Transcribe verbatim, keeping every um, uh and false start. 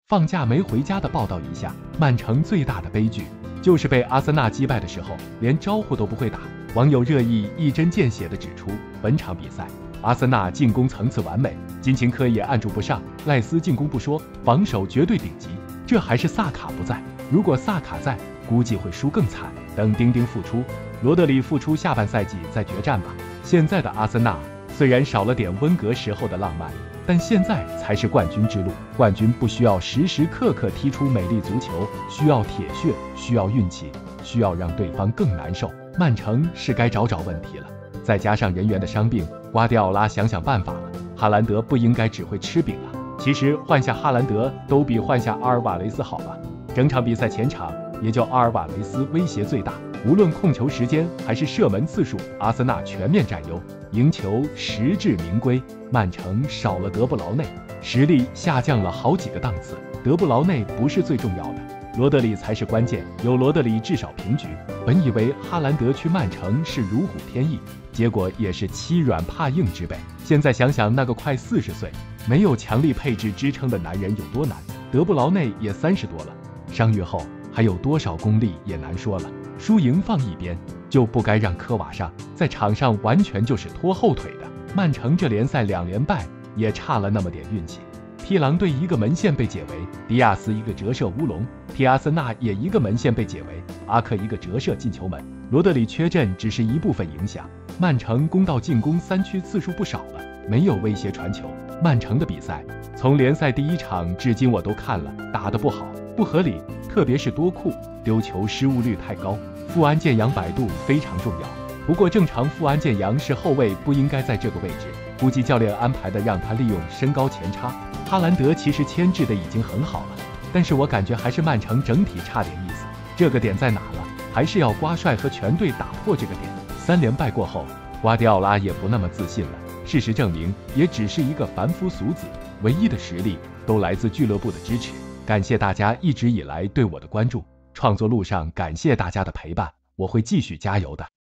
放假没回家的报道一下，曼城最大的悲剧就是被阿森纳击败的时候，连招呼都不会打。网友热议一针见血地指出，本场比赛阿森纳进攻层次完美，金琴科也按住不上，赖斯进攻不说，防守绝对顶级，这还是萨卡不在，如果萨卡在，估计会输更惨。等丁丁复出，罗德里复出，下半赛季再决战吧。现在的阿森纳虽然少了点温格时候的浪漫，但现在才是冠军之路。冠军不需要时时刻刻踢出美丽足球，需要铁血，需要运气，需要让对方更难受。曼城是该找找问题了，再加上人员的伤病，瓜迪奥拉想想办法了。哈兰德不应该只会吃饼啊！其实换下哈兰德都比换下阿尔瓦雷斯好了。整场比赛前场也就阿尔瓦雷斯威胁最大，无论控球时间还是射门次数，阿森纳全面占优，赢球实至名归。曼城少了德布劳内，实力下降了好几个档次。德布劳内不是最重要的，罗德里才是关键，有罗德里至少平局。本以为哈兰德去曼城是如虎添翼，结果也是欺软怕硬之辈。现在想想，那个快四十岁，没有强力配置支撑的男人有多难。德布劳内也三十多了，伤愈后还有多少功力也难说了。输赢放一边，就不该让科瓦上在场上完全就是拖后腿的。曼城这联赛两连败也差了那么点运气。踢狼队一个门线被解围，迪亚斯一个折射乌龙，踢阿森纳也一个门线被解围，阿克一个折射进球门。罗德里缺阵只是一部分影响，曼城攻到进攻三区次数不少了，没有威胁传球。曼城的比赛从联赛第一场至今我都看了，打得不好，不合理，特别是多库丢球失误率太高，富安健洋摆渡非常重要。不过正常富安健洋是后卫，不应该在这个位置，估计教练安排的让他利用身高前插。哈兰德其实牵制的已经很好了，但是我感觉还是曼城整体差点意思。这个点在哪了？还是要瓜帅和全队打破这个点。三连败过后，瓜迪奥拉也不那么自信了。事实证明，也只是一个凡夫俗子，唯一的实力都来自俱乐部的支持。感谢大家一直以来对我的关注，创作路上感谢大家的陪伴，我会继续加油的。